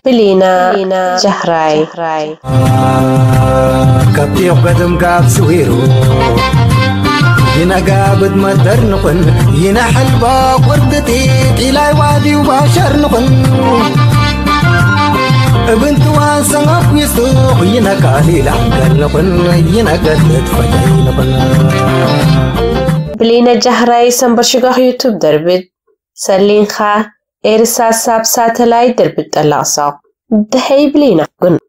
بلينا جهراي كابتي قدم كاب سويرو ينا قابد مدر نقن ينا حلبا وردتي إلى وادي وباشر نقن بنت واسنغ ويسوق ينا كالي لحقل نقن ينا قدت فجاي نقن بلينا جهراي سنبرشقه يوتيوب دربت سلين خا إرسا ساب ساتلاي دربت اللاصاق دحي بلينا قن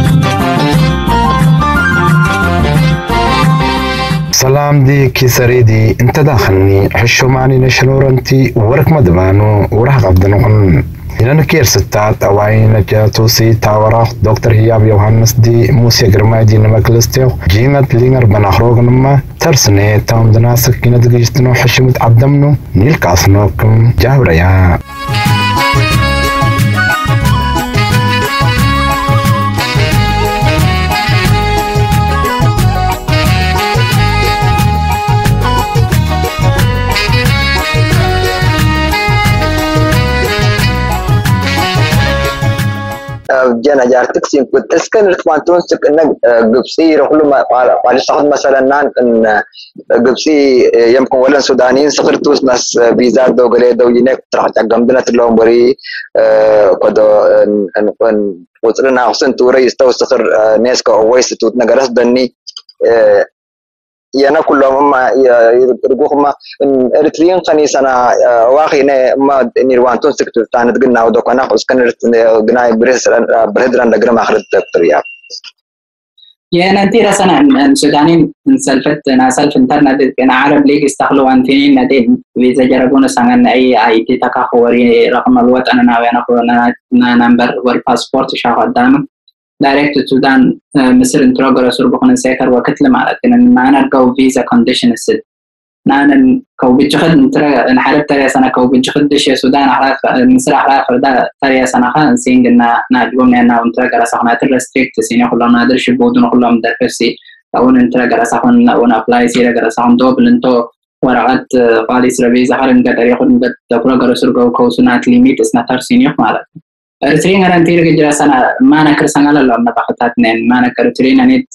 سلام دي كيسريدي انت داخلني حشو معني نشنورنتي ورك مدبانو ورح قبضنقن هنا كير ستات اوعين جاتوسي تاوراخ دكتور هياب يوهانس دي موسى جرمايدي نمكلستيو جيمت لينر بناخروغ نما ترسني تاوم دناسك كينا دقيشتنو حشمت عبدمنو نيل كاسنوكم جاوريا جانا جارتك سين كنت اسكن الكوانتون سكن قبسي رحلو ما قال صحد مثلا ان قبسي يمكن ولا سودانيين سخرتوس ناس فيزا دو غريدو ينك ترى جنبنا تلون بري كدو ان وصلنا حسن توري استو سخر ناس كويس توت نغرس دني يانا كلهم ما يرجوهم إريتريان خني سنة واقعنا ما نيروانتون سكتور تانت جنا ودكنا خصكنا جنا برهدران لجرم آخر التريا. يعني أنتي رأسنا السودانيين سلفت ناسلف إنترنت كنا عرب ليك استخلوا عن فين ندين وإذا جربونا سعنا أي تي تكاخوري رقم الوطن أنا وأنا كنا نمبر والباسبورت شاهد دام. دايركت السودان مصر انتراجر سربخنا سكر وكتل مالتنا معنا كو فيزا كونديشن السد نحن كو بتجخد انترا نحارب ترى سنة كو بتجخد دش السودان على مصر على فردا ترى سنة خان سين إننا نجوم إننا انتراجر سخنا ترستريكت سين كلنا نادرش بودون كلهم درسي أو انتراجر سخنا أو نابلاي سيرجر سخنا دوبل انتو ورقات قاليس ربيزة هرم قدر يخدم قد تبرجر سرقو كوسنات ليميت اسنتر سين يخمالت إرترين أنا أنتي رجع سنة ما نكر سنة لا ما بحثاتنين ما نكر إرترين أنيت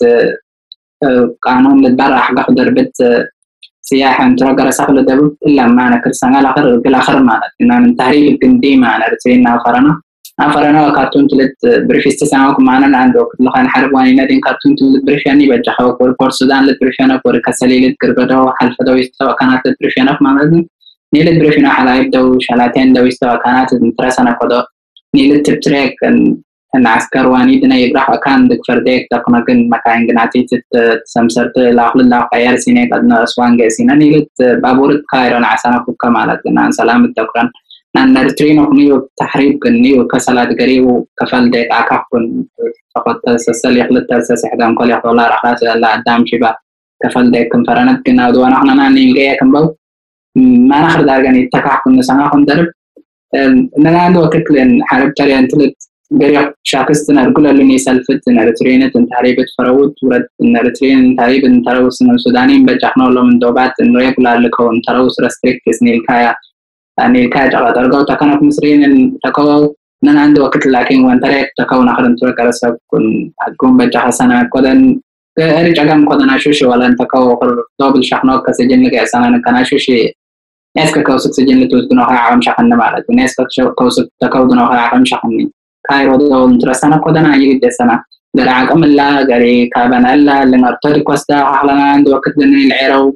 قانون للبرة حق خدر بيت سياحة انتراجر سخل دبل إلا ما نكر سنة الآخر بالآخر ما إننا من تهريب الجندي معنا إرترين نافرنا كارتون تلت بريفيست سنوك معنا عنده كل خان حرب واني نادين كارتون تلت بريفياني بجحوا كور السودان للبريفيانا كور كسليل كربدو حلف دو يستوى كانت البريفيانا معنا نيل بريفيانا حلايب دو شلاتين دو يستوى كانت انترسنا كده نيل تبتريك أن عسكر واني دنا يبرح أكان دك فرديك تقنا كن مكان جناتي تسمسرت لاخل الله خيار سينك أدنى أسوان جسينا نيل بابورت خيران عسانا فوق مالك نان سلام تقرن نان نرترين وخنيو تحريب كنيو كسلات قريب كفل ديك عكفن فقط تسسل يخلط تسس إحدام كل يخلط الله رخاص الله قدام شبا كفل ديك كم فرنت كنا دوان احنا نان جاي كم بو ما نخر دارجاني تكحكم نسنا خن درب إننا عنده وقت لأن حرب تري أنتلت قريب شاكستنا رجل اللي يسلفت إن رترينة تهريبة فراود ورد إن رترين تهريب تروس إن السودانيين بجحنا الله من دوبات إنه يقول لكم تروس رستريكتس نيلكايا جل درجة وتكنا في مصريين إن تكوا إننا عنده وقت لكن وان تريك تكوا نخر انتوا كرسب كن هتكون بجح سنة كودن أريج أقام كودن أشوشي ولا أنت كوا دوبل شحناك كسجن لك سنة كان أشوشي ناس كوسك سجن لتوزنها عام شحننا مالك ناس كوسك تكودنها عام شحنني كايرو دون ترسنا كودنا يجد سنة درعك أم الله قري كابنا الله لنرتدي كوستا حلنا عند وقت لنا العرو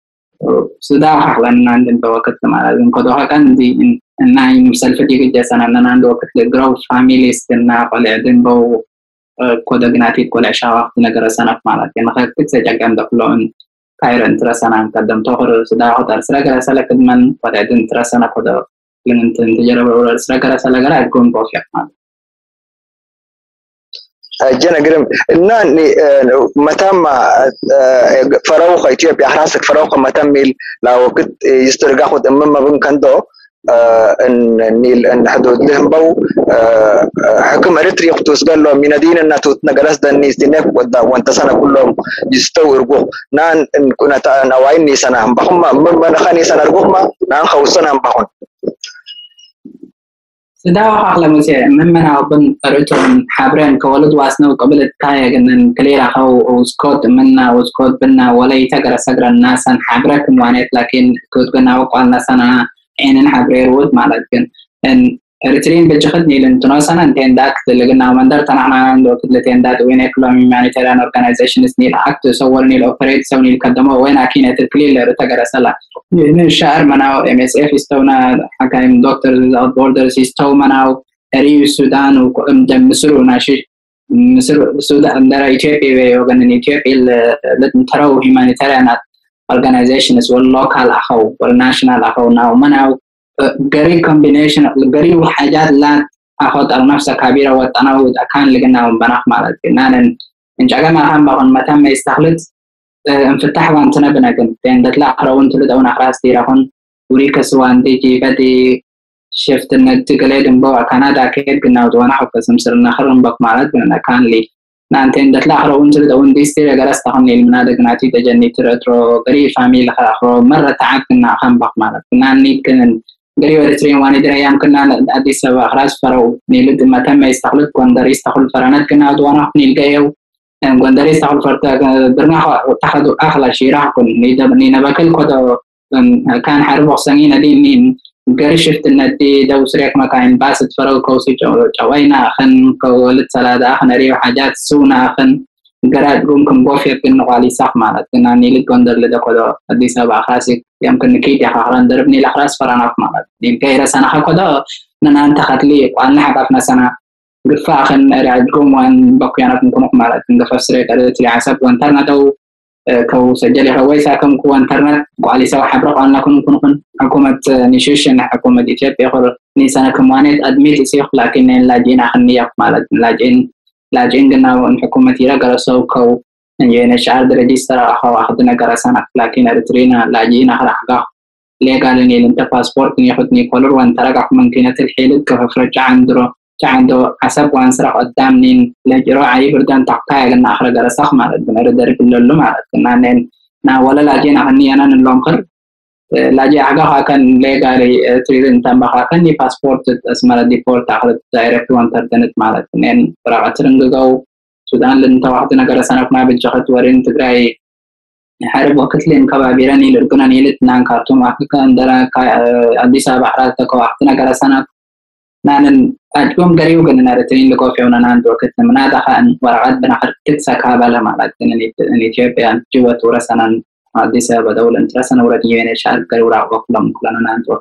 سدا حلنا عند وقت مالك كودها كان دي إن مسلفة يجد سنة لنا عند وقت لجرو فاميلي استنا قلعدين بو كودا جناتي كل عشاء وقت نجر سنة مالك يعني خير تسجل عند كلون كاير انترسنا قدم تخر سدا هذا سرقة سلا كدمن قد انترسنا كده لين انت تجرب ولا سرقة سلا قرا يكون بوفيك مال جنا قرم ناني متام فروخ إثيوبيا حراسك فروخ متاميل لو كنت يسترجع خد أمام بن كندو ان حدود لهم بو حكم اريتريا خطوس قال له من دين ان تنقرس دني سنك وانت سنه كلهم يستوي نان ان كنا نوايني سنه هم بهم من خاني سنه رغم نان خوسنا هم بهم سداو أخلا مسيح ممنا وبن قريتهم حابرين كولد واسنو قبل كايا جنن كليرا أو سكوت منا وسكوت بنا ولا يتقرأ سجر الناس عن حابركم وانيت لكن كنت قلنا وقال ناس أنا عين حابرير ود مالكن إن ريترين بجخدني لأنتنا سنة انتين داك اللي قلنا ومندر تنعنا عنده كتلتين داد وين يكلم humanitarian organizations نيل أكتو سوورني الأوبريت سوني القدمه وين أكينة الكليل رتقرأ سلا الشعر مناو MSF استونا حكايم دكتور without borders استو مناو أريو السودان وقمدم مصر وناشي مصر السودان دارا إثيوبيا وغنن إثيوبيا لدن ترو humanitarian organizations واللوكال أخو والناشنال أخو ناو مناو قري combination قري وحاجات لا أخذ النفس كبيرة والتناول أكان لقنا بناخ مالك نان إن جانا هم بقول متى ما يستخلص انفتح وانتنا بنقل تين دتلا قرون تلدون أخراس تيرهون وريك سوان تيجي بدي شفت إن تقليدن بوا كندا كيد قلنا ودوانا حق سمسرنا خرن بق مالك بنا كان لي نان تين دتلا قرون تلدون ديستير جلست تخني المنادق ناتي تجني ترترو قري فاميل خاخرو مرة تعبنا خم بق مالك نان نيكن قريب رترين واني دريام كنا أديس أخراس فرو نيلد ما تم يستخلص قندري يستخلص فرانات كنا دوانا نيلقيه قندري يستخلص فرتا درنا تاخذ أخلا شيرا كن نينا بكل كده كان حرب وصنين دين قري شفت النتي دوسريك ما كان باسط فرو كوسي جوينا خن كولد سلادة خن ريو حاجات سونا خن قرأت قومكم بوفير كن نقالي صح مالت كنا نيلد قندر لدا كده أديس أخراسي يمكن نكيد يا خارن دربني الأخراس فرانات مالت دين كيرا سنة خكدا ننا انتخت لي وأنا حقفنا سنة قفا خن رعدكم وأن بقيانات نكون مالت نقفا سريك أردت لي عسب وانترنت أو كو سجلي هويسا كم كو انترنت وعلي سوا حبرق أن نكون حكومة نيشيشن حكومة إثيوبيا خل نيسانا كموانيت أدميت يسيخ لكن لاجين أخنية مالت لاجين قلنا وأن حكومة يرقل سو كو يعني شعار درجيستر أخو أخذنا قرصنا لكن أريترينا لاجينا خلقه ليه قال إني لنت باسبورت ياخذني كولر وأن ترجع ممكن الحيل كيف رجع عنده حسب وأنسرق قدامني لجرا عيب بدن تقطع لنا آخر قرص ما بنقدر كل ما كنا نا ولا لاجينا هني أنا نلقر لاجي حاجة كان ليه قال تريد تنبه كان لي باسبورت اسمه ديبورت أخذ دايركت وأن تردنت مالك إن رجعت رنجو السودان لأن توقعنا قرصنا كنا بنجحت ورين تجري حرب وقت لين كبابيراني لركنا نيلت نان كارتون وقتنا عندنا أديس أبا حرات توقعنا قرصنا نان أجمع قريب قلنا رتين لقوا فينا نان وقتنا منادا خان ورعد بنحر كتسا كابلا مالك إن إثيوبيا جوا تورسنا أديس أبا دولة ترسنا ورديين شعب قرورا وقلم كلنا نان وقت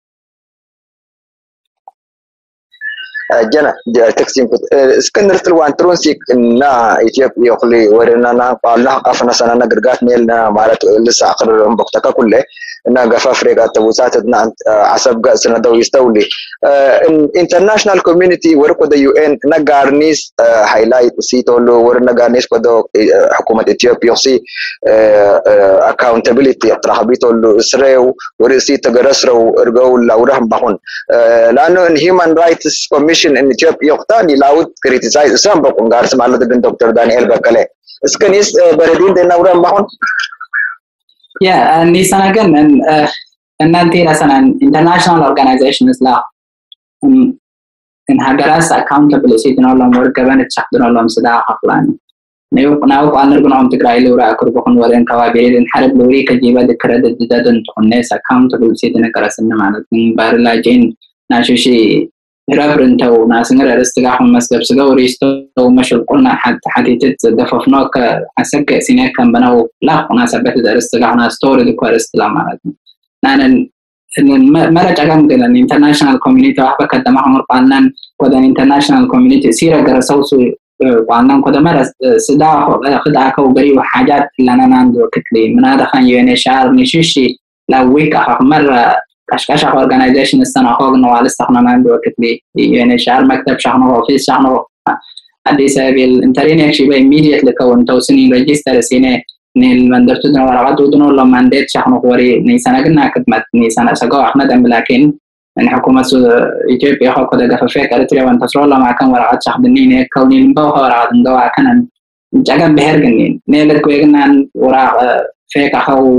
جنا تقسيم اسكندر تلوان ترونسيك نا إثيوبيا يخلي ورنا قالنا قفنا سنة نقرقات نيلنا مالت لسه آخر بقتك كله نا قفا فريقة تبوساتنا عصب سنة دو يستولي international community ورقو دا UN نقارنيس highlight سيتولو ورنا قارنيس قدو حكومة إثيوبيا سي accountability اطرحبيتولو اسريو ورسي تقرسرو ارقو لاورهم بحون لأنه in human rights commission in Ethiopia يقتاني لاود criticize اسم بقون غارس مالو دبن دكتور دانيال بكالي اسكنيس بردين دينا ورهم بحون Yeah, and this again, and nanti rasanan international organizations lah, in hagaras accountability dengan orang berkawan itu cakap dengan orang sudah haflan. Now kalau orang Tigray lura kurban orang kawabirin dan harap luri kejiwa dikredit tidak untuk nes accountability dengan kerasan nama. Baru lagi nasusi رابرنتو ناسنجر استجاح مسجد سجوري استو مشل قلنا حديث دففنا كحسك سنة كان بناو لا مناسبة الاستجاح ناستوري دكوار استلام عادي نحن مرة جاكم كده international community وحبا كده معهم قانون كده international community سيرة جرسوسو قانون كده مرة صداع خدعة كوبري وحاجات اللي أنا عنده كتلي من هذا خان يعني شعر نشيشي لو ويكا مرة كشكش organization السنة خاغنا وعلى استخدام عنده كتلي يعني شعر مكتب شحنه وفيس شحنه هذه سبيل انتريني أشيبه immediately كون توصلني register سينه نيل مندرتنا ورقات ودنا لما مندت شحنه وري نيسانا قلنا كتمت نيسانا سجوا أحمد لكن يعني حكومة إثيوبيا خاصة ده ففيك أريتريا وانتصر الله مع كم ورقات شحنين كوني المبوها ورقات نجوا كنا جاكم بهرجنين نيلت كويجنا ورق فيك أخو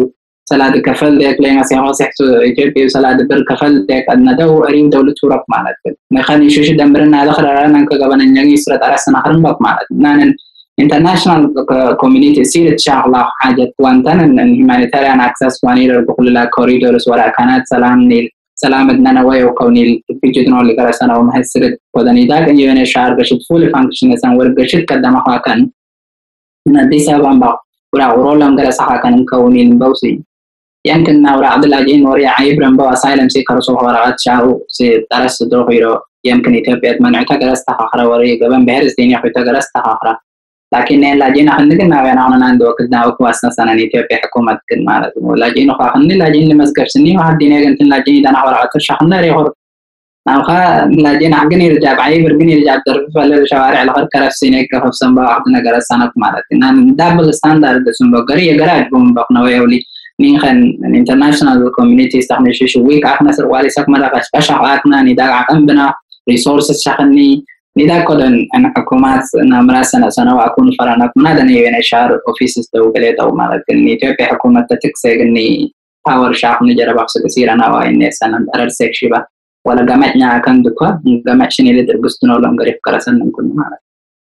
سلاد كفل ديك لين سيما سيحسو إثيوبيا وسلاد بر كفل ديك أدنى دو أريم دولة تورك مالت نخاني شوش دمرنا دخل رانا كقبنا نجي سرت أرسنا خرمبك مالت نان international community سيرة شغلة حاجة وانتن humanitarian access وانير بقول لها corridors ولا كانت سلام نيل سلام بدنا ويا وكوني بيجدنا اللي كرسنا ومحسرت ودني داك يوين شعر بشد فول فانكشن سان ورجشت قدام حاكن ندي سبب بق ولا ورولم درس حاكن كوني البوسي يمكن نورا عبد العزيز وريا عيب رمبو اسايلم سي كرسو ورقات شاو سي درس دوغيرو يمكن إثيوبيا من اعتقرست آخر وري قبل بهرس ديني اعتقرست آخر لكن لاجين خندقنا وين أنا عندو كدنا وكواسنا سنة إثيوبيا حكومة كلمة ولاجين خاخني لاجين لمسكر سني واحد ديني قلت لاجين دنا ورقات شحنا ريغور ناخا لاجين عقني رجع عيب رجني رجع درب فل الشوارع الغر كرف سينك كف سنبا عقدنا جرسنا كمالت إن دبل ستاندرد سنبا قرية جراج بوم بقنا ويولي نيخن international community استخدم شو ويك عقنا سر والي سك مرة بس عقنا نداء عقم بنا resources شخني نداء كودن أن حكومات نمرسنا سنة وأكون فرنا كنا دني وين إشار offices تو قلت أو مالك إني تبي حكومة تتكسر إني power شاف نجرب أقصد كثير أنا وإني سنة أرد سكشبة ولا جمعنا كان دكوا جمع شني اللي درجستنا ولا مقريب كرسنا نكون مالك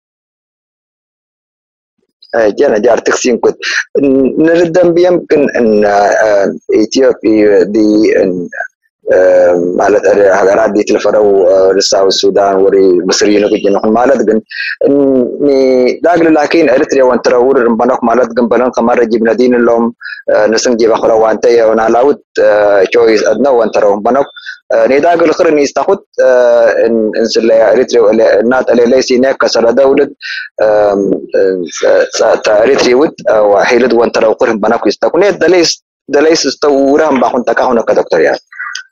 جانا جار تقسيم كنت نردم بيمكن ان اثيوبيا دي مالت هغارات دي تلفرو رساو السودان وري مصريين كجن مالت جن ني داغل لكن اريتريا وانتراور بنك مالت جن بلان كمار جبنا دين لهم نسن جيب اخرى وانتيا ونالاوت تشويس ادنا وانتراو بنك ني داغل خر ني استخد ان سلا اريتريا نات ليسي نك سلا دولت اريتريا ود وحيلد وانتراو قرن بنك يستكون دليس استورهم باخون تكاهنا كدكتور يا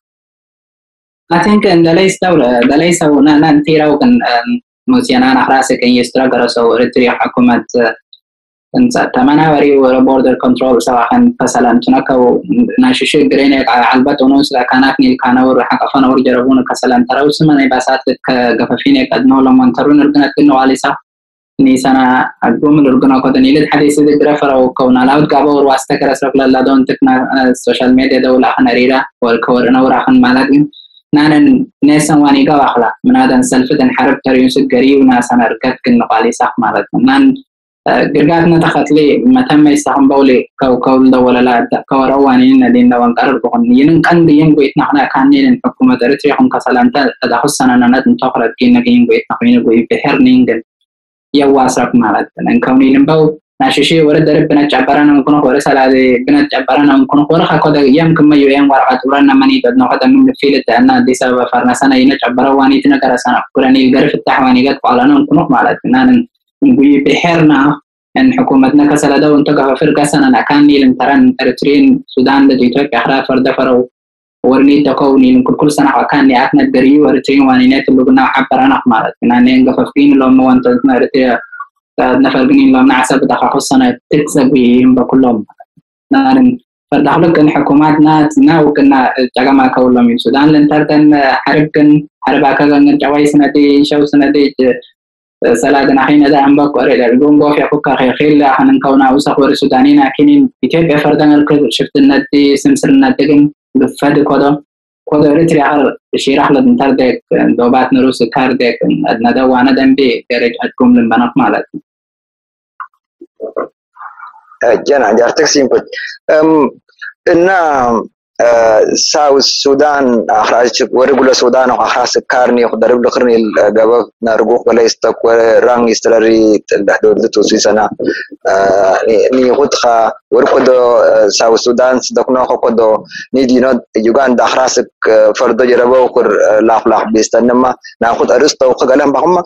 I think in the last ننتيرا وكان موسيانا نحراسة كان يسترجع سو رتري حكومة تمنع وري border control سواء مثلا تناكو ناشيش جرينك على البت ونوس لكاناتني كانوا حق فانا ورجربون كسلام ترى وسمنا يباسات كجفافينك أدنو لما انترون رجنا كنوا على صح نيسانا أقوم رجنا كده نيلد حديث الجرافر أو كون على ود جابور واستكر أسرق لا دون تكنا السوشيال ميديا دولة حنريرة والكورنا وراحن مالكين نانا ناس واني قواخلا من هذا سلفة حرب تريوس الجري وناس أنا ركضت كنقالي صح مالت نان جرجاتنا تخت لي ما تم يستحم بولي كول دولة لا كورواني ندين دوان قرر بقول ين كان دين بيت نحنا كان ين حكومة رتريهم كسلام تدخلنا نند نتقرب كنا ين بيت نحين بيت بحرنين يواسرك مالت لأن كوني لمبو ناشيشي ورد ربنا جبرنا ممكن ورس على بنا جبرنا ممكن ورخا كده يوم كم يوم ورقة ورنا مني بدنا هذا من الفيلة أن دي سبب فرنسا ينا جبرا واني تنا كرسنا كرني الجرف التحواني قد قالنا ممكن مالت إننا نقول بحرنا إن حكومتنا كسل ده وانتقى فرقة سنة نكاني لنترن إريتريا السودان دجيتوك أحرار فرد فرو ورني تكوني كل سنة وكان يعتنا الدري وإريتريا وانينات اللي قلنا عبرنا مالت إننا ننقف فين لما وانتنا إريتريا نفرقني لما نعسب دخل السنة تكسب بهم بكلهم نارن فدخلك إن حكوماتنا تناو كنا جماعة كلهم من السودان لنتردن حرب أكلنا جواي سنتي شو سنتي سلادنا حين ده عم بقول الجون بوفي أفكر خيل حنن كونا وسخ ورسودانيين أكينين بيتبع فردنا الكل شفت النتي سمسر النتيجن بفد كذا رتري على شيء رحلة نتردك دوبات نروس كاردك أدنى دوانا دنبي درج أتكم للبنات مالتي جانا جار تقسيم كنت إن ساوث السودان أخراج ورجل السودان أخراج كارني وخدرب لخرني الجواب نرجوك ولا يستك ورang يستري الحدود توسي سنة ني خدخا وركضو ساوث السودان صدقنا خدو نيجينا يوغندا أخراج فرد جربوا وكر لاف بيستنما ناخد أرسطو وخجلهم بهم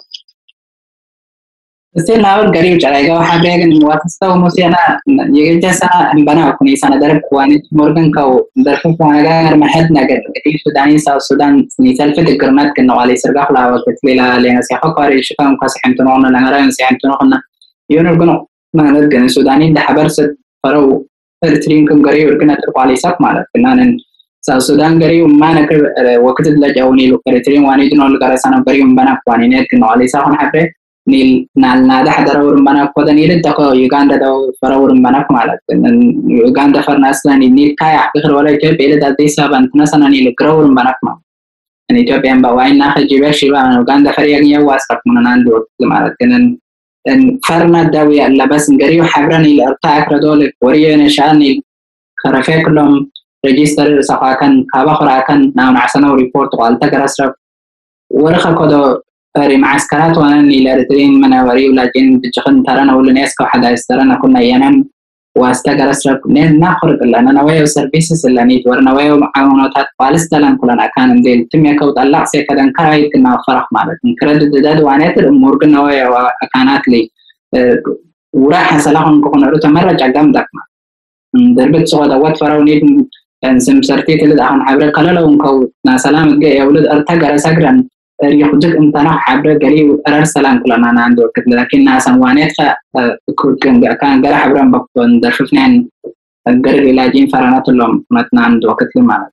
استيل ناول قريب جايجا وحبيجن واتستو موسيانا يجي سنة بنا كوني سنة درب كواني مورجن كاو درب كوانا غير محد نجد كتير سوداني ساوث السودان نيسال في الجرمات كنا على سرقة لا وكتليلا لين سياحة قاري شكام كاسحين تنونا لعرا سياحين تنونا يونرجنو ما نرجع السودانيين ده حبرت فرو إريتريين كم قريب ورجنا تربو على ساق ماله كنا ساوث السودان قريب ما نكر وقت اللي جاوني لو إريتريين واني دنو الجرا سنة قريب بنا كواني نت كنا على ساق حبه نيل نال حدا رورم بناك ودا نيل دكو يوغندا دو فرورم بناك مالك يوغندا فرنا أصلا نيل كايا بخير ولا إثيوبيا إلى دادي سابن تناسنا نيل كرورم بناك ما إثيوبيا بواين ناخذ جباش يبان يوغندا فريق يواصل من عندو مالك إن فرنا داوي alla بس نجريو حبرني الأرتاع كردولك وريه نشاني خرافة كلهم ريجستر سقاكن كابا خراكن ناون عسنا وريبورت قالتا كرسر ورخا كده معسكرات وانا اللي لارترين مناوري ولكن بتجخن ترانا ولا ناس كحدا يسترنا كنا ينام واستجرسر نخرج لأن نوايا سيرفيسز اللي نيت ورنوايا معاونات بالستلان كلنا كان نديل تمية كود الله سيكدن كراي كنا فرح مالك كرد داد وانات الأمور كنا نوايا وكانت لي وراح سلاهم كنا رتو مرة جام دكما دربت صعود أوت فراونيت انسم سرتي تلد أخن حبر كلا لو انكو ناسلام جاي أولد أرتجر سجرا يخرجك امتناع حبر قريب أرر سلام كلنا عنده لكن ناس وانات كان جرى حبران بقون درشفنين الجرب علاجين فرانات اللهم متنا عنده وقت لما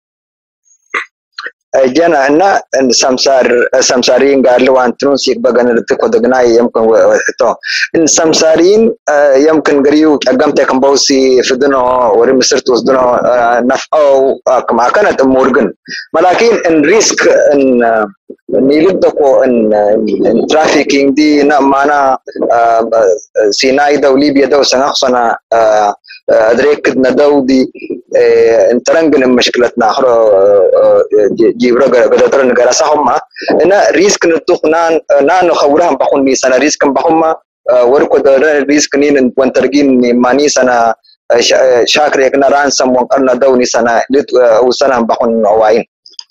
جانا أنا سمسارين قالوا عن تونسيك بقنا نتقو دقناي يمكن وحتو إن سمسارين يمكن قريو أقامت كمبوسي فدنو ورمسرت وصدنو نفعو كما كانت مورغن ولكن إن ريسك إن نيلدكو إن ترافيكينج دي معنا سيناي دو ليبيا دو سنخصنا أدريك ندو دي انترنجن مشكلتنا آخر جيبرا قدرتنا نقرأسهم إن ريسك نتوخ نان خورهم بخون ميسانا ريسك بخون وركو دار ريسك نين وانترجين ماني سنا شاكر يكنا رانسم وانقرنا دوني سنا وسنا بخون عوائن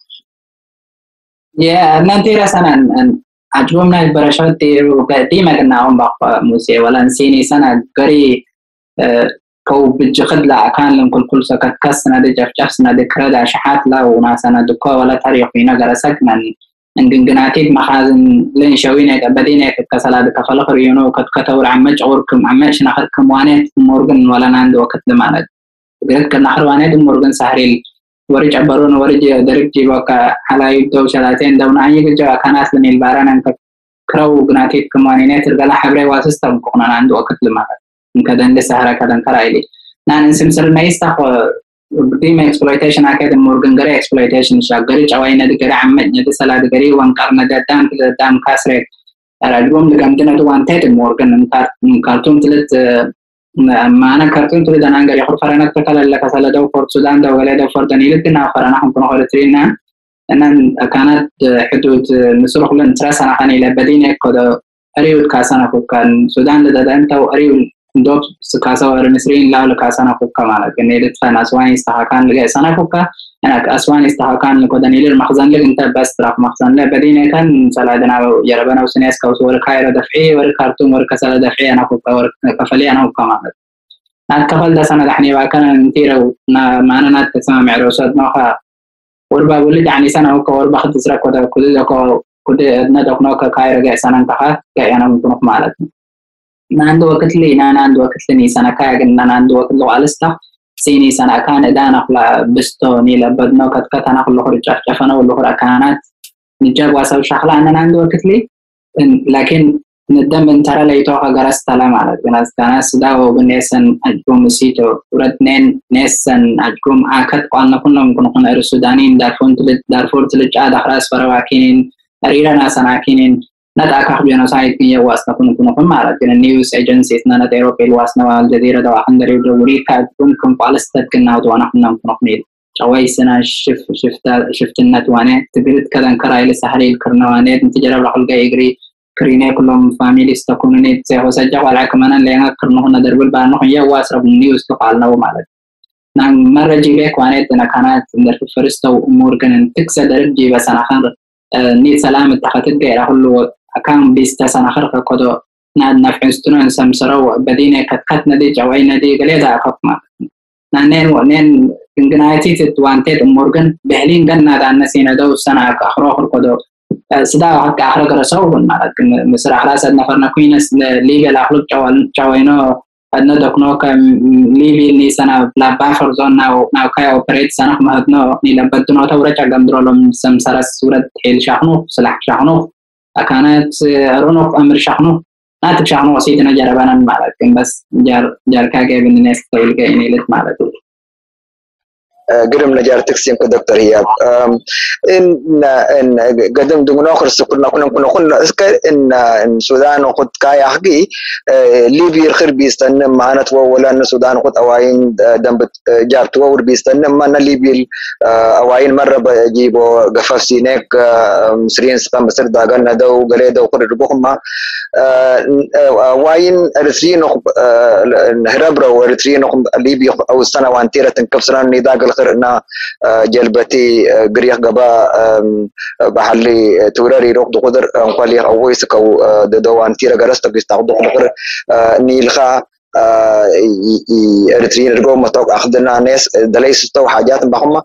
يا نانتي راسنا عجبنا البرشات ديما كنا هم بخ موسى ولا نسيني سنة قري كو بتجخد لا كان لهم كل سكت كسنا دي جفسنا دي كردا شحات لا وناسنا دكوا ولا تاريخ فينا جرسكنا نجناتيد مخازن لين شوينا بدينا كسلا كفلق ريونو كتور عمج عوركم عمش نخركم وانات مورغن ولا ناند وقت لما قلت كنا وانات مورغن سهريل ورجع برون ورجع درج جيبك على يدو شلاتين دونا أي جا كانت لين الباران أنك كرو جناتيد كمانينات ترجع حبري واسستم كنا ناند وقت لما كذا لسه كذا كرايلي نحن نسمسر نيستخو ديما exploitation أكيد مورغن غري exploitation شاغري جواينا دكري عمد ندي سلا دكري وانكارنا دام كاسرة راجبهم لقمتنا دوان تيت مورغن كارتون تلت ما أنا كارتون تلت أنا غري خور فرنا تكلا لك سلا دو فور السودان دو ولا دو فور دنيلت كنا فرنا هم كنا خالترينا أن كانت حدود مسروق لن تراس أنا خاني لبدينة كده أريود كاسنا كان السودان لدا أنت وأريود دوب سكاسا ورمسرين لا لكاسنا فوكا مالك نيلت فان أسواني استحقان لجأسنا فوكا أنا أسواني استحقان لكودنيل المخزن لك أنت بس تراك مخزن لا بدينا كان سلادنا يربنا وسنيس كوس وركاير دفعي وركارتون وركسل دفعي أنا فوكا وركفلي أنا فوكا مالك نتكفل ده سنة دحني وكان نتيرة معنا نات تسمع معروسات نوخا وربا ولد يعني سنة فوكا وربا خد تسرق وده كده ندوك نوكا كاير جأسنا انتحا كأنا ممكن مالك ناندو وقت لي ناندو وقت لي سنة كاجن ناندو وقت لو علسته سيني سنة كان دانا خلا بستوني لبدنا قد كتنا خلو خرج جفنا ولو خرج كانت نجاب واسو شخلا أنا ناندو وقت لي لكن ندم انترى لي توقع جرس تلام على الناس كناس داو بالناسن أجكم مسيتو ورتنين ناسن أجكم أكد قالنا كنا السودانيين دارفور تلج عاد خلاص فرواكين أرينا ناس ناكين ندا كخبينا سايد كي واسنا كنا مارا كنا نيوز ايجنسيز نانا ايروبي واسنا والجزيره دو اندري دوريكا كن بالستد كنا دو انا كنا نقنيل جويسنا شفت النت وانا تبرد كذا كرايل سحريل كرنوانيت نتجرب راح الجا يجري كرينا كلهم فاميلي استكونني سه سجع ولا كمان لينا كرنونا دربل بانو هي واسرب نيوز قالنا ومالك نان مره جيبك وانا كانت ندر فرستو مورغان تكسا درجي بس انا خان نيت سلام اتخذت غير كله أكان بيستسنا خرق كده ناد نفعستنا سمسروا بدينا كتنا دي جوينا دي قليدا أقطما نين إنجنايتي تتوانتيد مورغن بهلين جنة دان نسينا دو سنة أخراق كده سدا حق أخراق رسول مالك مصر أحراس نفرنا كوينس ليبيا الأخلاق جوينا أدنى دكنوك ليبيا ني سنة لا بافر زون ناو كاي أوبريت سنة مهدنا ني لبدنا تورجع جمدرولم سمسرة سورة هيل شحنو سلاح شحنو كانت رونق أمر شحنو ناتك شغل وسيطنا جربنا مالك بس جار كاجي من الناس طويل كايني لت مالك قرم نجار تكسيم كدكتور هياب إن قدم دون آخر سكرنا كنا إن السودان وقد كاي حقي ليبيا الخير بيستنى معنا ولا إن السودان وقد أواين دم جار تور بيستنى معنا ليبيا أواين مرة بجيبوا قفاف سينك مصريين سكان بسر داغنا دو قليدا وقد ربوهم أواين أرثرين هربرا وأرثرين ليبيا أو السنة وانتيرة تنكسران نداق خرنا جلبتي قريح قبا بحلي توراري روح دقدر قالي أويسك أو دوان تيرا جرست بيستعدوا قدر نيلخا إرترين رجوا متوقع أخذنا ناس دليس تو حاجات بحمة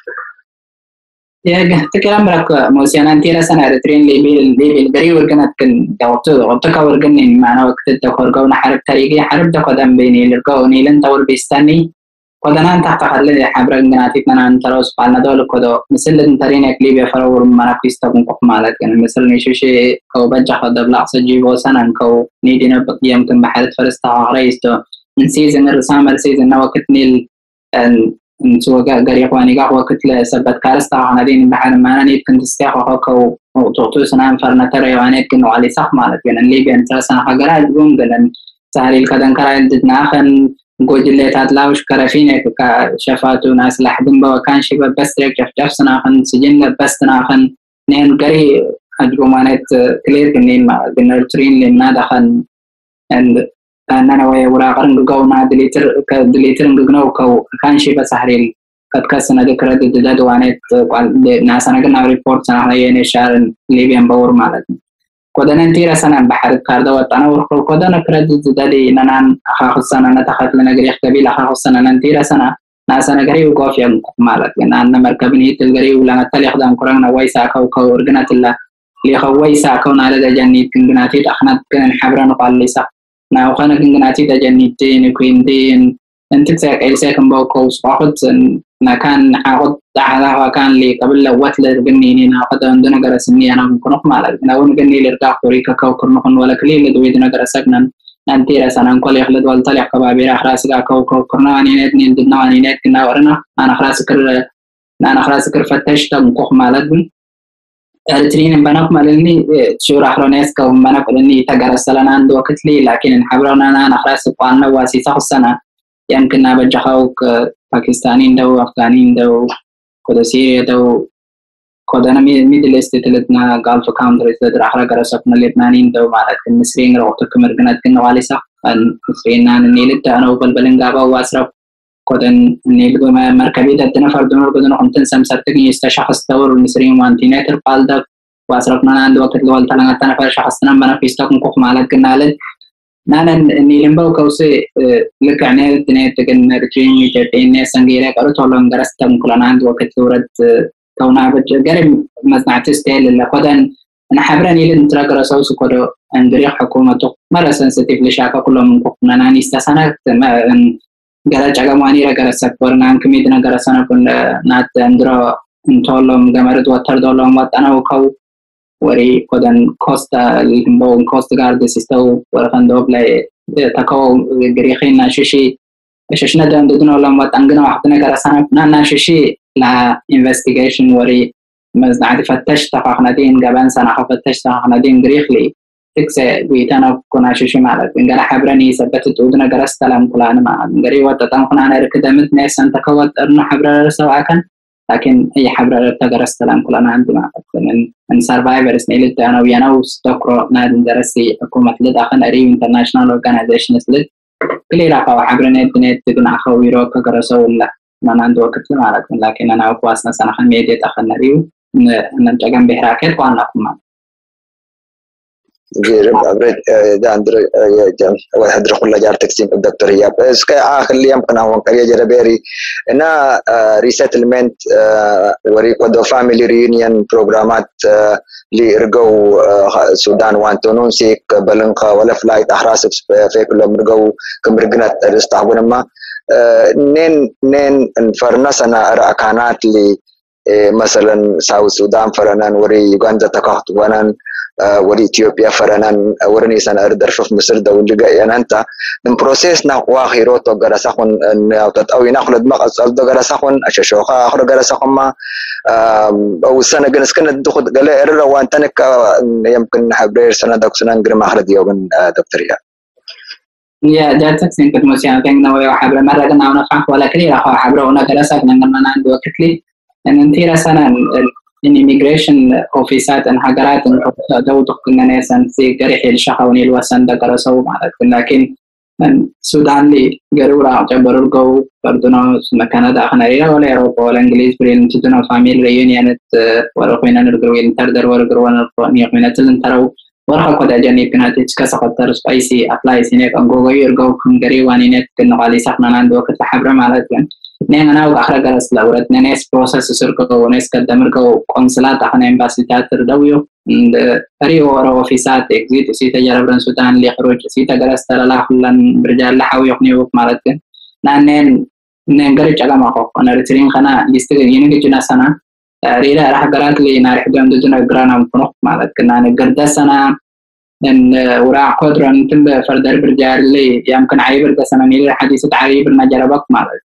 يا تكلم رك موسيانا تيرا سنة إرترين ليبي القري ورجنا كن وقتك ورجني معنا وقت تكورجونا حرب تاريخي حرب تقدم بيني لرجوا نيلن تور بيستني ودنا تحت خلّي حبر جناتنا نتروس قالنا دول كده مثل ترين كليبيا فرور منا كيستقون قمالات يعني مثل نشوشي كو بجح دبلع سجيبو سنة كو نيدنا يمكن بحالة فرستا عريستو من سيزن الرسامة سيزن وقت نيل نسوى قريق واني قهوة كتلة سبت كارستا عنا دين بحال ما نيد كنت استيقظ كو وتعطو سنة فرنا ترى وانيد كنو علي صح مالت يعني ليبيا انترا سنة حقرات بوم دلن سهلي الكدن كرايل ددنا آخن قوجلي تاتلاوش كرافينك كشفاتو ناس لحدن بوا كان شبه بس تريك جف سنة خن سجن بس تناخن نين قري أجرمانات كلير كنين ما بنرترين لنا دخن أننا ويا وراقرن قونا دليتر نقنو كو كان شبه سحريل قد كسنا ذكر دداد وانات ناس أنا قلنا ريبورت سنة هاي نشار ليبيان باور مالتنا كودنا نتيرا سنة بحر كاردوات أنا ورخل كودنا كردد دالي نان أخاخ السنة نتخذ لنا قريح قبيل أخاخ السنة نتيرا سنة ناسنا قريب وقوفيا مالك لأن أنا مركبني تلقريب ولا نتالي خدام كرنا ويساكا وكورقنات الله اللي خو ويساكا ونالا دا جانيت كنقناتي أخنات كن حبرا نقال ليسا ناوخانا كنقناتي دا جانيتين وكوينتين انتك ساك إلساك مبوكو صاحد كان حاخد دعاها كان لي قبل لوات لرقنيني ناخد عندنا قرسني أنا مكنوخ مالك ناون قني لرقاق وريكا كوكرنوخن ولا كليل لدويدنا قرسكنا نانتيرا سنان كل يخلد والطلع كبابير أخراسك كوكرنا وانينات نيندنا وانينات كنا ورنا أنا خلاص كر فتشت مكوخ مالك بن أرترين بناك مالني شو راح رناس كم بناك لني تجرسلنا عند وقت لي لكن حبرنا أنا خلاص قالنا واسيسة السنة يمكن نبجحوك باكستانيين دو أفغانيين دو كده سوريا دو كده ميدل إيست تلتنا غالف كاونتريز ده راح رجرسكنا لبنانيين دو مالك المصريين روحتك مرجنات كنا واليسا المصريين عن النيل ده أنا وبالبلنجابا واسرف كده النيل ده مركبي ده نفر دونر كده نحن سمسرتني استشخص دور المصريين وانتينات القال ده واسرفنا عند وقت الوالد تلنا تنفر شخصنا بنا في استقم كوخ مالك كنا لد نانا نيلمبو كوسي لك عناد دنيا تكن رجيني جتين سنجيرة قرط والله درستم كلنا عند وقت ورد كونا بجرب مصنع تستيل اللي قدن أنا حبرني لنترا قرصوس كده عندري حكومة مرة سنسيتيف لشاكا كلهم من كوكنا ناني استسانة ما قرأت عقماني رقرصك ورنان كميدنا قرصنا كن نات عندرا انتولهم قمرد وطر دولهم وطنا وكو وري كودن كوستا البون كوست غارد سيستو ورخن دوبلا تاكو غريخين ناششي ششنا دندون ولا ما تنغنا وحدنا كرسنا ناششي لا انفستيجيشن وري مزعد فتش تفاحنا دين قبل سنه فتش تفاحنا دين غريخلي تكس ويتانا كنا ششي مالك انغلا حبرني ثبتت ودنا غرستلم كلنا ما غري وتتنقنا انا ركدمت ناس انت كوت ارنا حبر سواء كان لكن أي حبر تجرس تلام كلنا عندنا من survivors نيلت أنا ويانا وستوكرو نادن درسي حكومة لد أخن أريم international organizations لد كلي راقوا حبرنا الدنيا تكون أخوي روك جرسوا ولا ما عنده وقت لما لكن أنا أقواسنا سنة خن ميديا أخن أريم نجعم بحركات وأنا كمان جرب أبرد ده عندنا واحد رخل لجار تقسيم الدكتور هي بس كآخر اليوم كنا هون كريه جربيري إنها resettlement وريكودو family reunion programات لرجو السودان وانتونون سيك بلنقة ولا فلايت أحراس في كلهم رجو كمرجنات استعبون ما نين فرنسنا رأكانات لي مثلا ساوث السودان فرنان وري يوغندا تكحت ونان وري إثيوبيا فرنان ورني سنة أردر شوف مصر ده ونجا يعني أنت البروسيس نقوا خيروتو جرسخون أو يناخد مقص أو جرسخون أشوخا آخر جرسخون ما أو سنة جنس كنا دخل قال إرر وأنت نك يمكن حبرير سنة دك سنة غير ما أخذ يوم دكتور يا جاتك سنكت موسيقى كنا ويا حبر مرة كنا ونفح ولا كلي راح حبر ونجلسك لما نعند وقتلي إن أنتي رسنا immigration officeات إن حجرات إن دو كنا ناس في جريح الشحوني الوسن ده جرسوا معك لكن السودان لي جرورا جبروا الجو بردنا مكان ده خناريرا ولا أوروبا ولا إنجليز برين تدنا فاميل ريونيانت ورقينا نرجعين تردر ورقرونا نيقينا تلن ترو ورقة قد جاني كنا تجكس قطر سبايسي أبلاي سينك أنجو يرجعوا كم جري وانينت كنا على سخنا عند وقت حبر مالتين نحن أنا وآخر جلس لورد ناس بروسس سرقة وناس قدمرقة قنصلات أخنا إمباسيتات تردويو أريو ورا وفيسات إكزيت سيتا جربنا السودان اللي خروج سيتا جلس ترى لا خلنا برجال لحاوي يقنيوك مالتين نحن نقدر على ما خو أنا رترين خنا يستغل ينقل جنا سنة ريلا راح قرات لي نارح دوم دجنا جرانا مفنوق مالتين أنا قرد سنة إن وراء قدرن تنب فردر برجال اللي يمكن عيبر دسنا نيل حديثة عيبر ما جربك مالت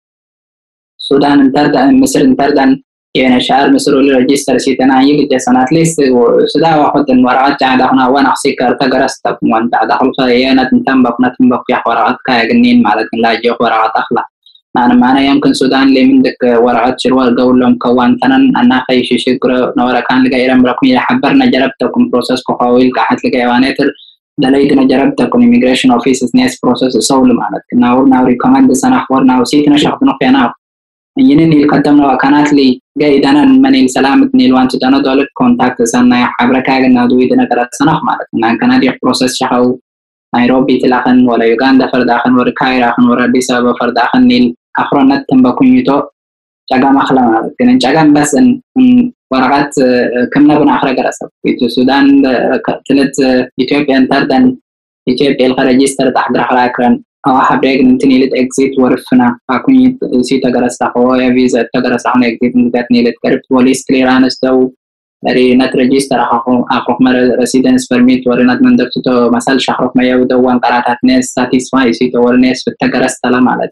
السودان انتردن مصر انتردن يعني شعر مصر اللي رجستر سيتنا يجي سنوات ليست وسدا واحد المرات جاء هنا وانا أحسي كارتا جرست وانت دخل خيانة نتنبق يا ورقات كاي جنين مالك لا يجي ورقات أخلا معنا يمكن السودان اللي عندك ورقات شروال قول لهم كوان تنن أنا خي شيء كرا نورا كان لقى إيران بركم يحبرنا جربتكم بروسس كحاول كحت لقى وانتر دليلنا جربتكم immigration offices ناس بروسس سول مالك ناو ريكومند سنة أخبرنا وسيتنا شخصنا فينا ينني قدمنا وكانت لي جيداً من السلامة نيلوان تدانا دولار كونتاكت سنة حبركة عنا دويدنا كرات سنة مالك نان كان دي بروسس شحو نيروبي تلاخن ولا يوغندا فرداخن ولا كايراخن ولا أديس أبابا فرداخن نيل أخرنا تنبكون يتو جاكم أخلا مالك كنن جاكم بس إن ورقات كمنا بنا أخرى كراسة في السودان تلت إثيوبيا انتردن إثيوبيا الخارجيستر تحضر أخرى أكرن أو حبيت نتني لت إكزيت ورفنا أكوني سيتا جرس تقوى فيزا تجرس عن إكزيت نتني لت كربت وليس كليرانس دو ري نت ريجستر أخو مر ريسيدنس برميت ورينات من دكتور مثلا شهر ما يودوان قراتات ناس ساتيسفاي سيتا ورناس بتجرس تلام على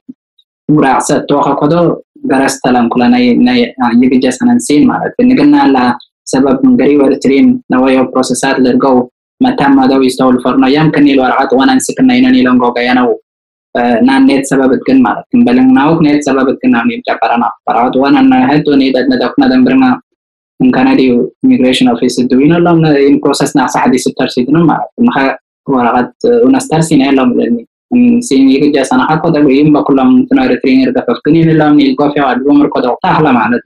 ورا ستوخا كده جرس تلام كلنا يجي جسنا نسين مالك نقلنا على سبب من قريب ورترين نوايا بروسيسات للجو متى ما دو يستول فرنا يمكن الورقات وانا نسكنا ينني لونجو جيانو نان نت سبب كن مالك بلن ناوك نت سبب كن نامي جبرنا فراد وانا نهدو نيدت ندقنا دمبرنا من كندي immigration office دوينا لهم in process ناس حديث الترسيدنا مالك نخا ورقات ونسترسين لهم لأني سين يجي جالسنا حقا ده بيجيب بكلهم تنارتين يرتفقني لهم نيلقوا في عدوم ركضوا تحلا مالك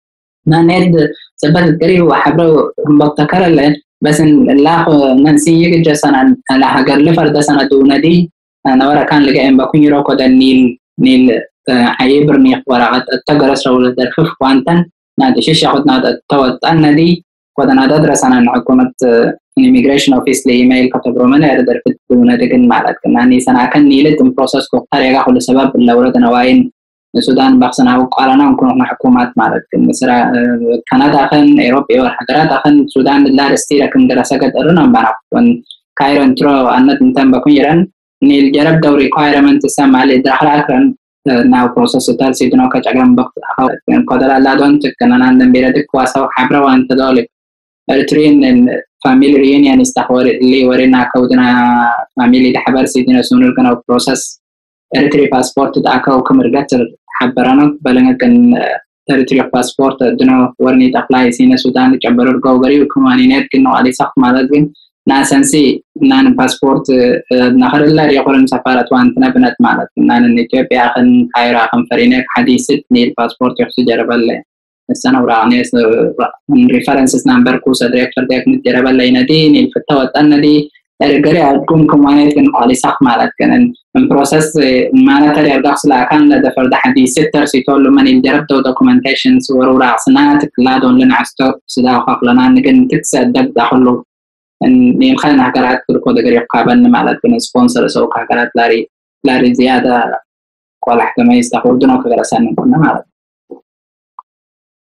نان نت سبب كريه وحبره بتكرر له بس الله نسين يجي جالسنا على حجر لفرد سنة دون دي أنا ورا كان لقى إن بكون يروكو ده نيل عيبرني ورقة التجرس ولا درخف وانتن نادي شيء ياخد نادي توت أن دي وده نادي درس عن حكومة immigration office لإيميل كتبوا منه يقدر يكتبون ده كن معلق كناني سنة كان نيلت البروسس كختار يجا كل سبب اللي وردنا واين السودان بحثنا وقالنا نكون حكومات معلق مثلا كندا خن أوروبا والحجرات خن السودان لا رستيرة كن دراسة قد أرنا بعرف وان كايرون ترو أن نتم بكون يرن نيل جرب دوري requirement سمع لي دخل كان ناو process ترسيدنا كجعم بق قدر الله دون تكنا عندنا بيرد كواسا وحبر وانت دولك الترين family reunion استحور اللي ورينا كودنا family تحبر سيدنا سونر كنا process eritrea passport تاعك وكمرجتر حبرنا بلنا كان eritrea passport دنا ورني تقلاي سينا السودان جبروا الجوجري وكمانينات كنا على سقف مالذين ناسنسي نان باسبورت نهر الله يقولون سفارة وانتنا بنت مالت نان إثيوبيا خن كايرا خن فرينك حديثة نيل باسبورت يحسي جربالله السنة ورانيس من ريفرنسز نمبر كوسا ديريكتور ديك نتجربالله ينادي نيل فتوت أندي الجري أكون كمانيت كن على سخ مالت كن من بروسس ما نتري أرجعس لكان لدفر ده حديثة ترسي تقول من الجرب دو documentations ورورا سناتك لا دون لنا عستو سدا وخاقلنا نجن تكسد دب دخلو إن خلنا حكرات كل ده قريب قابلنا مع لكن سبونسر سوق حكرات لاري زيادة قال احتمال يستخدمونه كجرسان كنا مع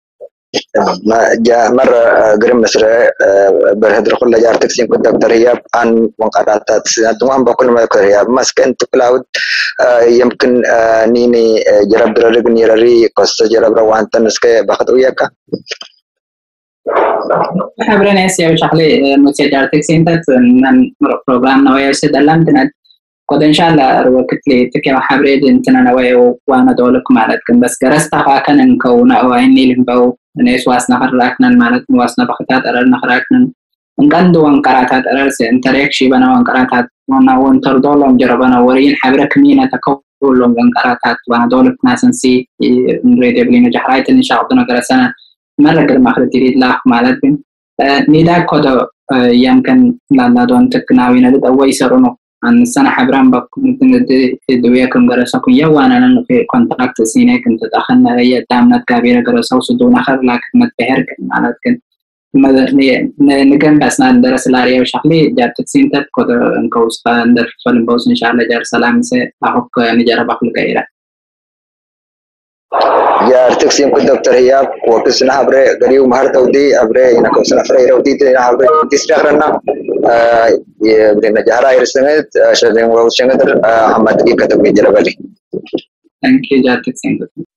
مرة قرم مصر برهدر كل جار تكسين كنت دكتور هي عن منقطعات سنتوان بكل ما يذكر هي مسكن تكلاود يمكن نيني جرب درجني رري قصة جرب روان تنسك بخطو ياك حبرنا سيا وشغلي مسجل تكسين تات من برنامج نويا سدلم تناد قد إن شاء الله وقت لي تكيم حبريد إنتنا نويا وأنا دولك مالتكم بس جرستا كان نكون أو إني لبوا ناس واسنا خراكنا مالت واسنا بختات أرنا خراكنا نقندو وانقراتات أرس انتريك شي بنا وانقراتات وانا وانتردولهم جربنا ورين حبرك مينا تكولهم وانقراتات وانا دولك ناس نسي نريد بلينا جحرايت إن شاء الله جرسنا مرة قرم أخذ تريد لاخ مالتكم نيدا كده يمكن لا دون تكناوينا لد أوي سرونو عن السنة حبران بق ممكن دوياكم جرسكم يوانا لأنه في كونتراكت سينة كنت دخلنا هي دامنا كبيرة جرسوا صدون آخر لكن متبهر كان مالتكم نجم بس ندرس العرية وشغلي جار تكسين تد كده نكوس فندر فلم بوس إن شاء الله جار سلام سه أحك نجرب أخلق غيره جار تكسين كنت دكتور هي وكسنا حبرة غريو مهر تودي حبرة نكوسنا فريرة ودي تنا حبرة تستخدمنا يبرنا جهرا يرسمت شدين وشنقدر أحمد كي كتب جربالي. Thank you جار تكسين.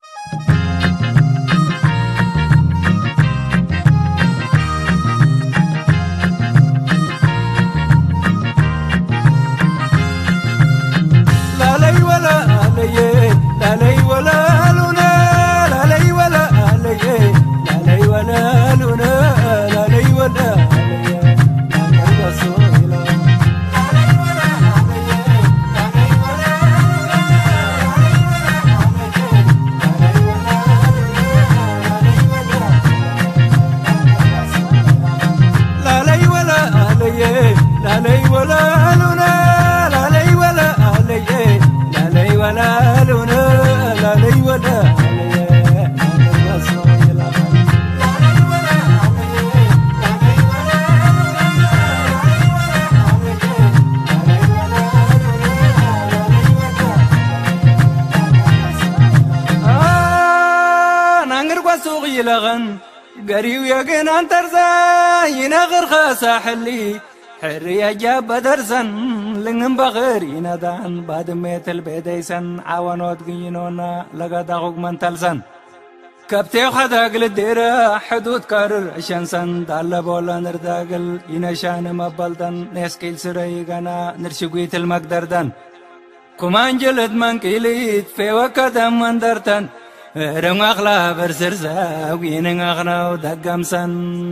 قريو يقين عن ترزا ينغر خاسا حلي حرية جاب درسن لنغم بغير يندان بعد ميت البيديسن عوانوت قينونا لقد أغوك من تلسن كبتي خداق للديرة حدود كارر عشانسن دالا بولا نرداقل ينشان مبالدن نسكيل سريقنا نرشقويت المقدردن كمان جلد من كيليت في وكدم من درتن رم أغلا برسرسا وين أغنا ودقمسن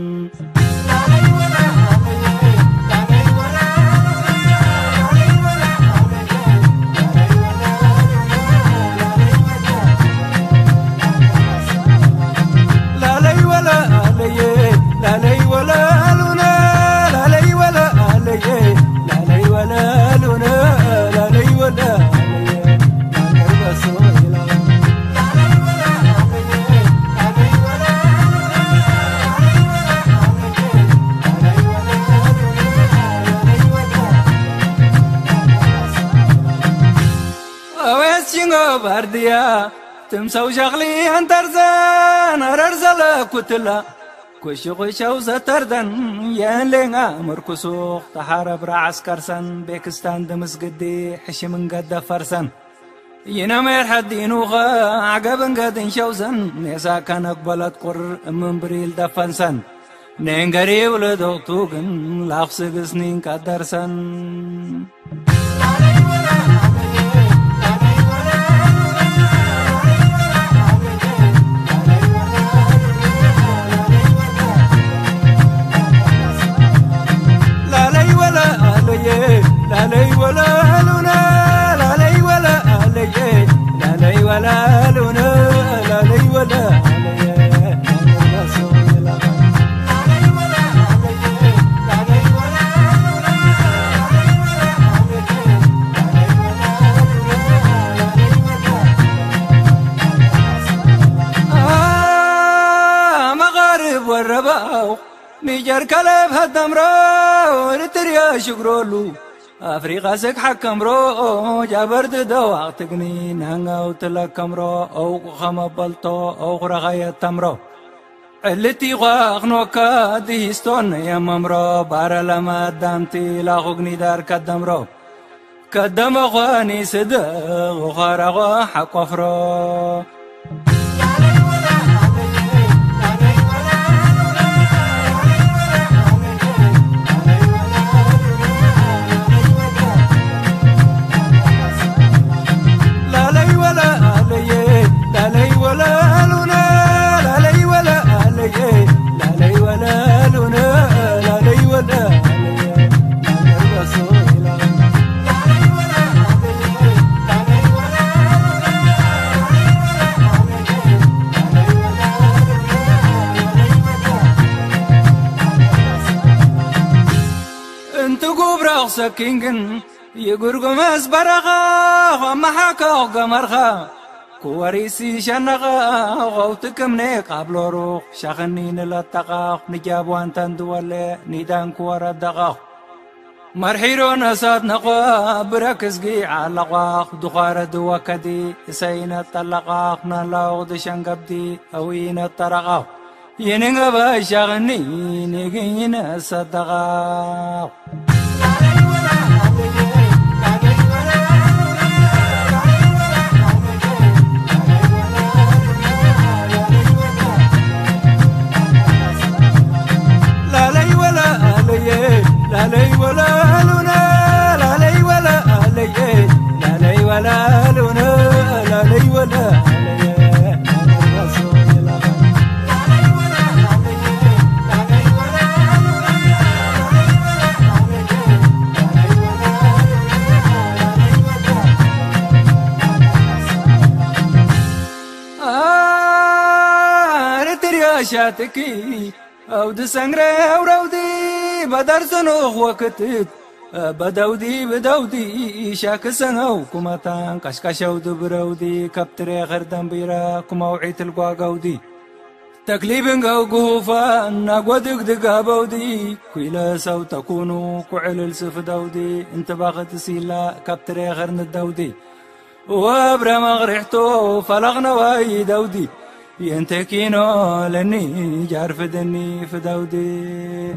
لا لي ولا علي لا لي ولا لنا لا لي ولا علي لا لي ولا لنا لا لي ولا بارديا تمسو شغلي انترزان ارزل كتلا كوشو زتردن يان لنا مركسوخ تحارب راعس كرسن بيكستان دمس قدي حشمن قد فرسن ينامير حدينوغا عقبن قد شوزن نيسا كان اقبلت قر من بريل دفنسن نينغري ولدوغتوغن لاخسق سنين كدرسن لا لي ولا لنا لا لي ولا علي لا لي ولا لنا لا لي ولا مغارب والرباو نيجر كلب هدمرو رتريا شكرولو أفريقيا سك حكم رو جابرد دوا تقنين هنگاو تلكم رو أو خم بلطو أو رغاية تمرو التي غاغنوكا ديستون يا ممرو بارا لما دامتي لا غني دار كدمرو كدم غاني صدق وغارغ حق وفرو لا لي ولا علي لا لي ولا لنا لا لي ولا علي لا لي ولا لنا لا لي ولا علي لا رسول الله انت قبر سكينجن يقرقم اسبرغا وما حكا قمرغا كواريسي شنغا غوتكم نيك قبلو روح شغنين للتقاق نجاب وانتان دولي نيدان كوارا دقاق مرحيرو نساد نقوا بركزقي عالقاق دقار دوكدي سينا التلقاق نلاغ دشنقبدي اوين الترقاق ينغبا شغني نيجين صدقاق لا لي ولا علي لا لي ولا لنا لا لي ولا علي لا لي ولا لنا لا لي ولا علي رسول الله شاتكي او دسنگره او رودي بدرسنو وقتت بدودي شاكسنو كمتان كشكشو دبرودي كبتري غردن بيرا كموعيت القواقودي تكليبن قوقوفا ناقودك دقابودي كويلا سو تكونو كعل السف دودي انت باغت سيلا كبتري غرن الدودي وابرا مغرحتو فلغنا واي دودي ينتكينو لني جارف دني في دودي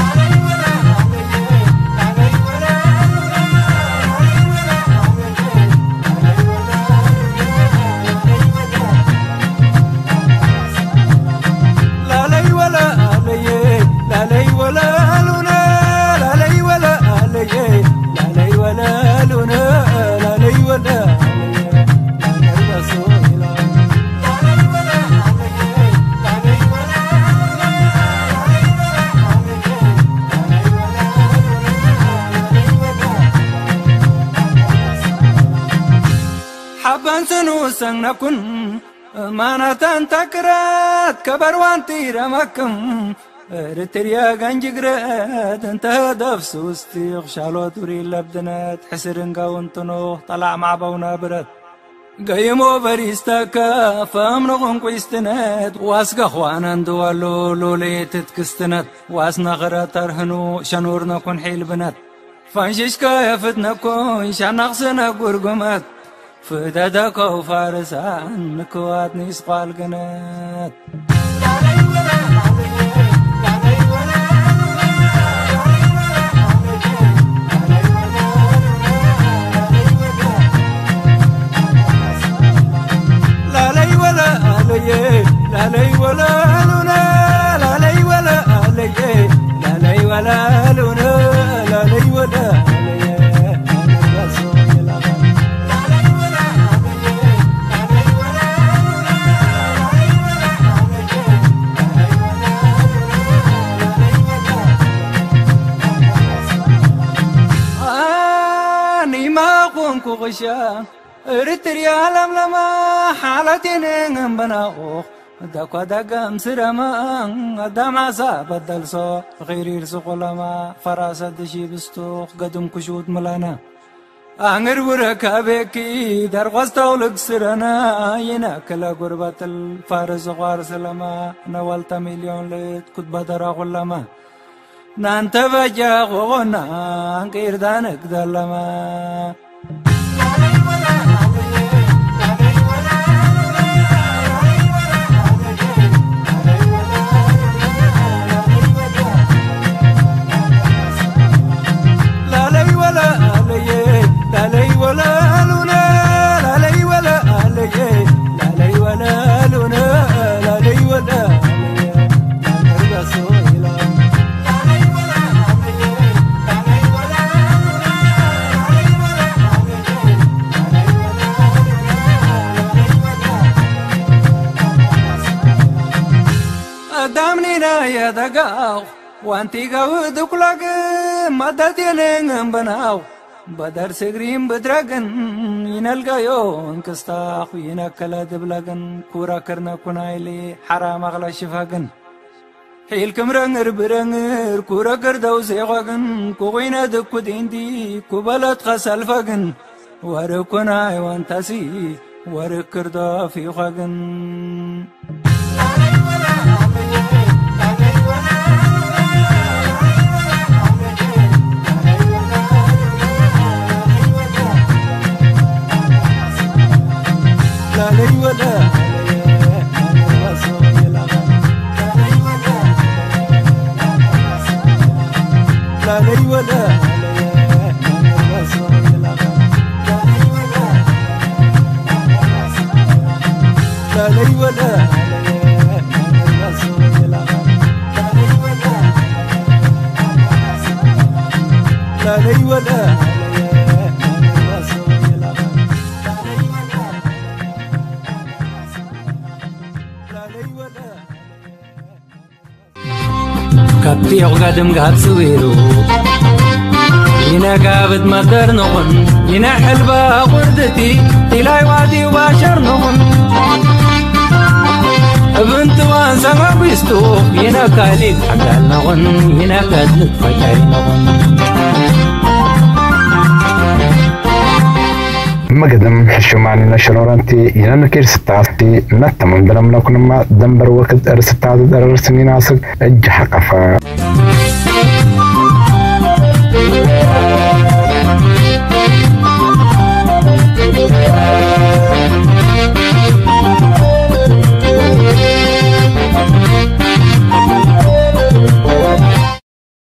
لا لي ولا علي لا لي ولا لنا لا لي ولا علي لا لي ولا لنا لا لي ولا علي لا رسول الله حبان سنوسن نكن مانا تنتكرات كبروان تيرا مكم رتريا غنجقرات انت هدف سوستي غشالو توري لبدنات حسرن قاونتنو طلع مع بونا برد قيمو بريستاكا فامنغن قويستنات واسقا خوانان دوالو لولي تتكستنات واسنا غرا ترهنو شنورنا كون حيل بنات فانششكا يفتنكو شانقسنا قرقمات فدادك وفارسان نكوات نسقى القنات لا لي ولا علي لا لي ولا لنا لا لي ولا علي لا لي ولا لنا لا لي ولا علي رسول الله غشا رتريا لما حالتين بناخ دكوا دقم سرما دم عصا بدل صو غير يرسق لما فراسة دشي بستوخ قدم كشوت ملانا أنغر وركابكي درغستو لك سرنا يناكل قربة الفارس غارس لما نوالت مليون ليت كنت بدر لما نانتبجا غونا غير دانك دلما وينا يا دقاو وانتي قود كلاك مدتين بناو بدر سجرين بدرجن ينلقى يوم كستاخ ينكلا دبلجن كورا كرنا كنايلي حرام أغلى شفاجن حيل كمرنر برنر كورا كردو زيغن كوينا دكو ديندي كوبلت خسل فجن وركناي وانتسي وركردا في خجن لا لي ولا لا لي ولا لا لي ولا لا لي ولا كابتي عقدم قاب سويرو ينا قابت مدر نغن ينا حلبة وردتي تلاي وادي وباشر نغن بنت وانسا ما بيستو ينا كاليك حقال نغن ينا كدلت فتاي نغن مقدم حشوماني نشرورانتي ينان كيرستاتي نتمم دلم لكنما دنبر وقت ارستاتي درر سنين عصق اجحقفا